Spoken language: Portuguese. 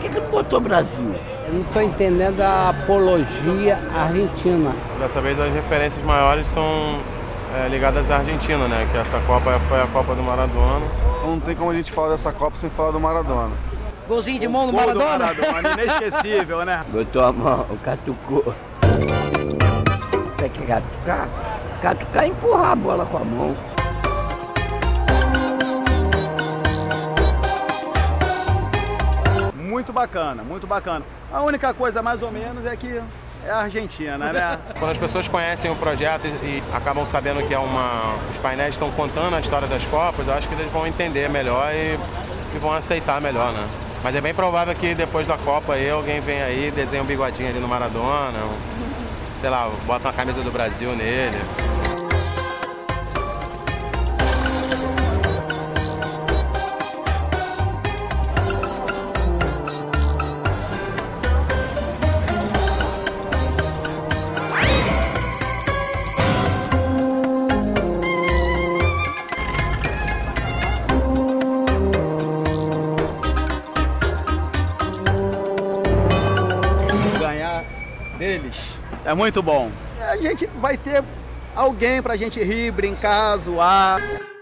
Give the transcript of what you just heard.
que não botou Brasil? Eu não estou entendendo a apologia argentina. Dessa vez as referências maiores são ligadas à Argentina, né? Que essa Copa foi a Copa do Maradona. Não tem como a gente falar dessa Copa sem falar do Maradona. Golzinho de mão do Maradona? Inesquecível, né? Botou a mão, catucou. Tem que catucar? Catucar é empurrar a bola com a mão. Muito bacana, muito bacana. A única coisa mais ou menos é que é a Argentina, né? Quando as pessoas conhecem o projeto e acabam sabendo que os painéis estão contando a história das Copas, eu acho que eles vão entender melhor e vão aceitar melhor, né? Mas é bem provável que depois da Copa aí alguém venha aí, desenha um bigodinho ali no Maradona, sei lá, bota uma camisa do Brasil nele. Deles é muito bom. A gente vai ter alguém pra gente rir, brincar, zoar.